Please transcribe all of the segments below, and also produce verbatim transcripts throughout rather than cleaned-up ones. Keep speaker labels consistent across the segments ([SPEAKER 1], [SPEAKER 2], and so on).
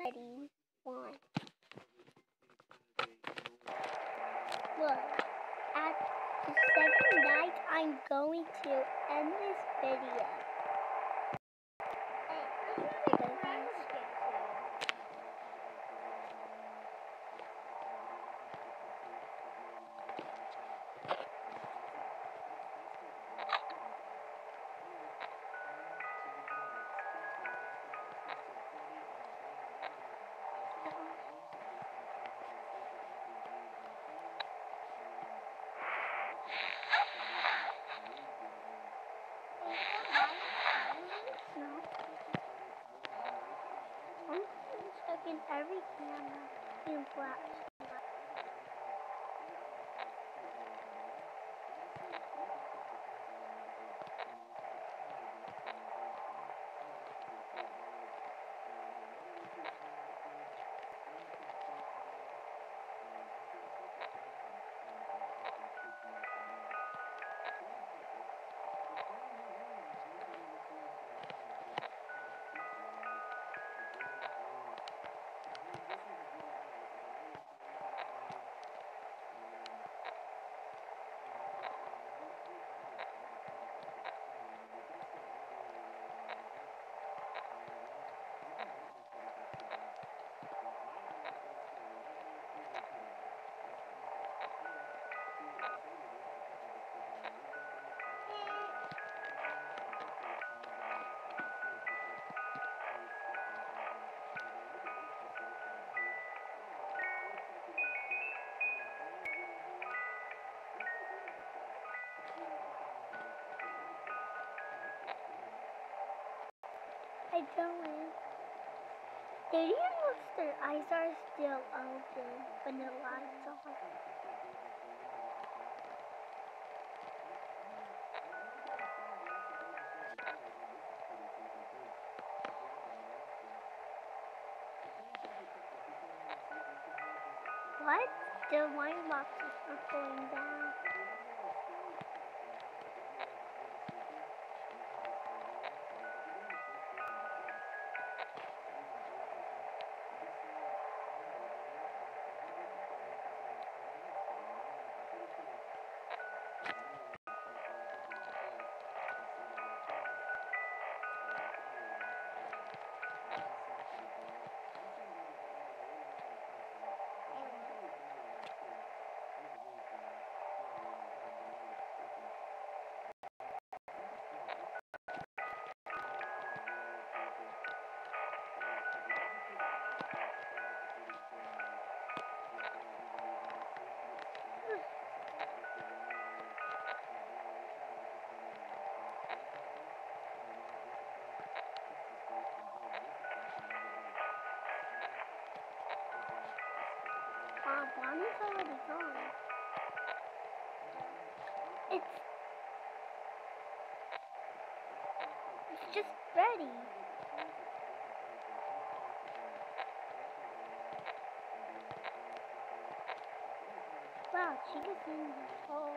[SPEAKER 1] Ready, one. Look, at the second night, I'm going to end this video. I'm stuck in every camera in flash. I don't. Did you notice their eyes are still open when the lights on? What? The wine boxes are falling down. Ah, Bonnie's already gone. It's it's just ready. Wow, Chica's in the hole.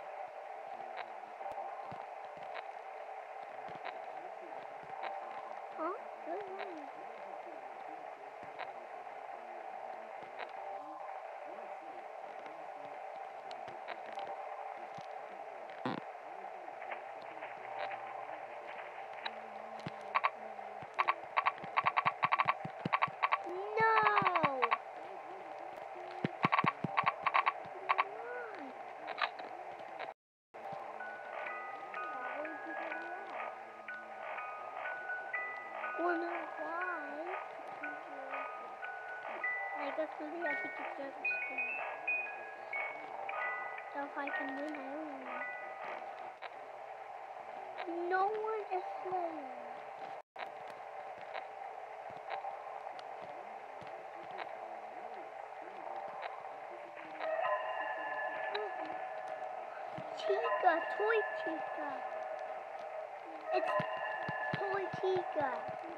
[SPEAKER 1] Huh? Good one. Wonder why. I guess maybe I think it's just screen. So if I can win, I win. No one is playing. Chica, toy Chica. It's toy Chica.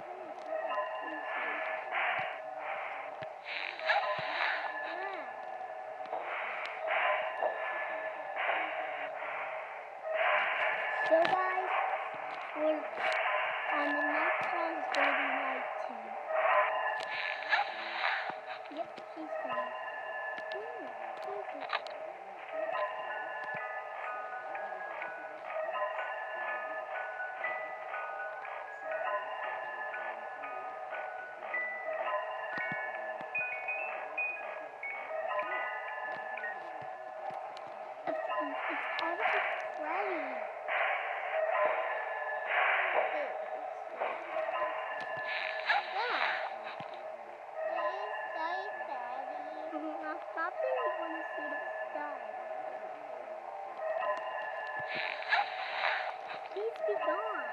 [SPEAKER 1] So guys, we're on the next one is going to be night two. Um, it's obviously Freddy. Mm-hmm. Now stop there. You want to see the stuff. Please be gone.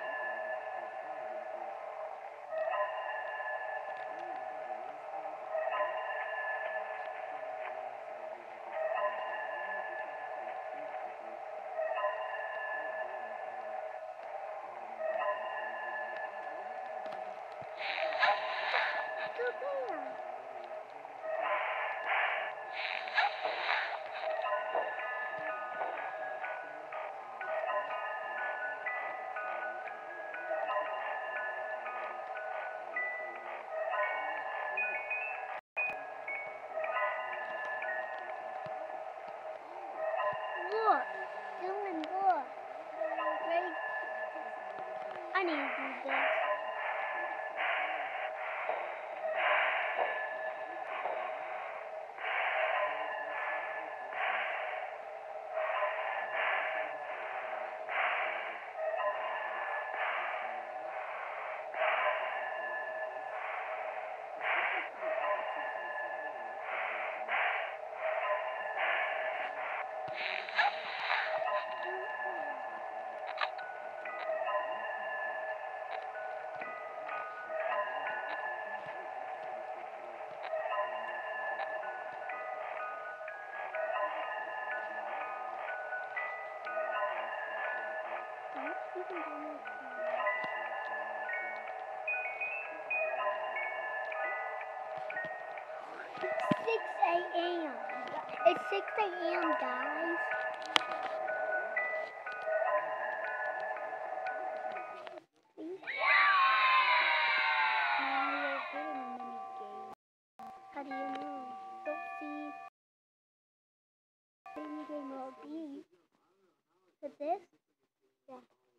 [SPEAKER 1] Still there. Look, Dylan, look. Right. I need to do this. You can do this. It's six A M It's six A M guys. Please? Now you're good in a mini game. How do you know? Don't see mini game will be. With this? Yeah.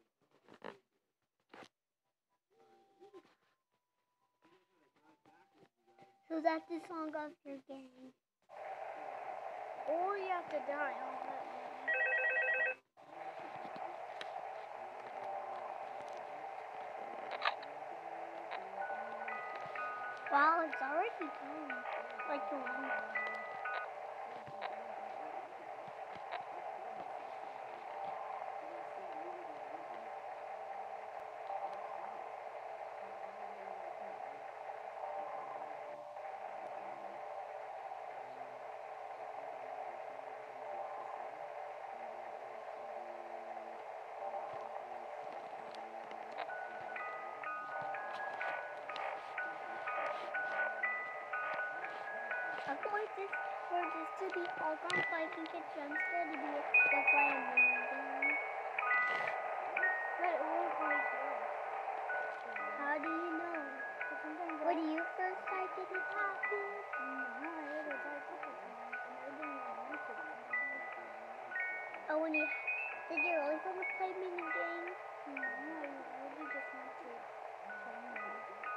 [SPEAKER 1] So that's the song of your game. Or you have to die on that one. Wow, it's already done. Like the one. I'm going this for this to be all gone so I can get jump scared to be just like a mini game. But it won't break yours. How do you know? When you first started it happen? No, I already died a couple times and I didn't even want to die. Oh, when you did you really want to play mini games? No, I really just want to play them.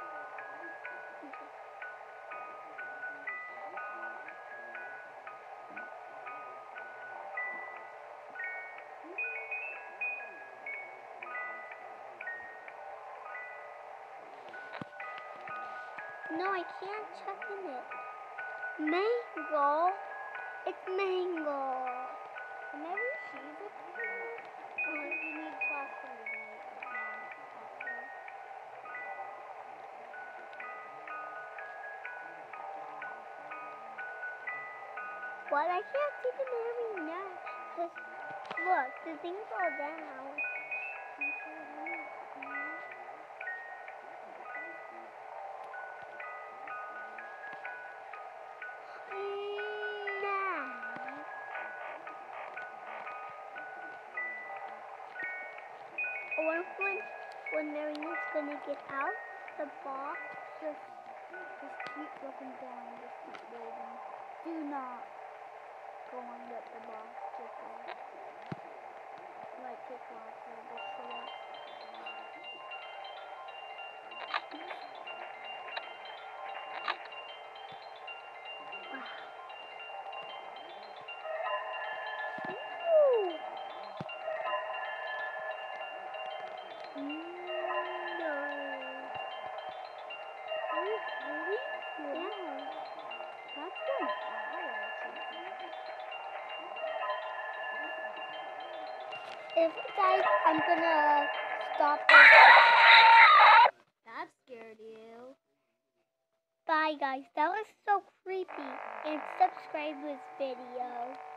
[SPEAKER 1] No, I can't check in it. Mango? It's mango. Whenever she's a kid, well, you need class for the day right now. But I can't see the Mary now. Cause look, the thing's all down. Or when when Marina's gonna get out the box, just just keep looking down, just keep waiting. Do not go and get the box just like like it off or just select. Ooh. Really?
[SPEAKER 2] Yeah. That's one hour.
[SPEAKER 1] If guys, I'm gonna stop this.
[SPEAKER 2] That scared you.
[SPEAKER 1] Bye guys, that was so creepy. And subscribe to this video.